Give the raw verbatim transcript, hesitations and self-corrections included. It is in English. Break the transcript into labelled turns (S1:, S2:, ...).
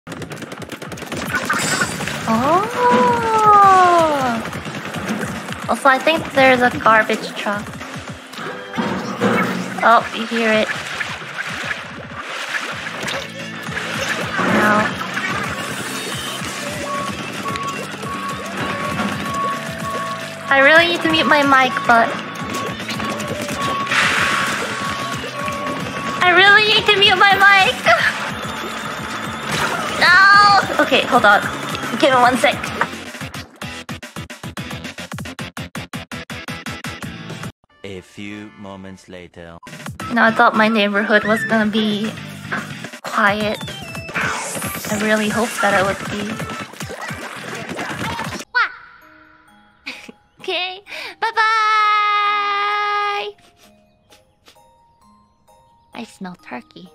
S1: Oh. Also, I think there's a garbage truck. Oh, you hear it. No. I really need to mute my mic, but I really need to mute my mic. No. Okay, hold on. Give me one sec.
S2: A few moments later.
S1: You know, I thought my neighborhood was gonna be quiet. I really hoped that it would be. What? Okay, bye bye. I smell turkey.